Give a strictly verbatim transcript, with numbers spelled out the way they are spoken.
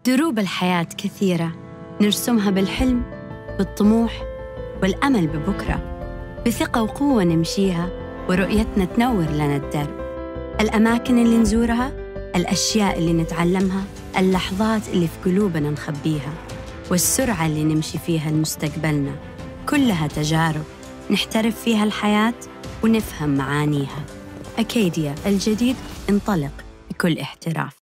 دروب الحياة كثيرة، نرسمها بالحلم، بالطموح، والأمل ببكرة. بثقة وقوة نمشيها، ورؤيتنا تنور لنا الدرب. الأماكن اللي نزورها، الأشياء اللي نتعلمها، اللحظات اللي في قلوبنا نخبيها، والسرعة اللي نمشي فيها لمستقبلنا، كلها تجارب نحترف فيها الحياة ونفهم معانيها. أكاديا، الجديد انطلق بكل احتراف.